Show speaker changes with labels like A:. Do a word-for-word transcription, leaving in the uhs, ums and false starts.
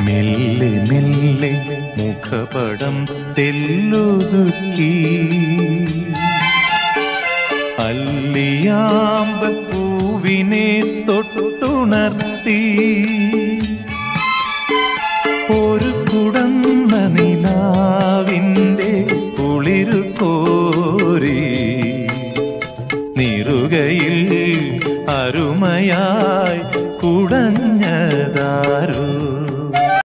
A: മെല്ലെ മെല്ലെ മുഖപടം തെല്ലൊതുക്കി അല്ലിയാമ്പൽ പൂവിനെ തൊട്ടുണർത്തി ഒരു കുടന്ന നിലാവിൻ്റെ കുളിരു കോരി നിറുകയിൽ അരുമയാ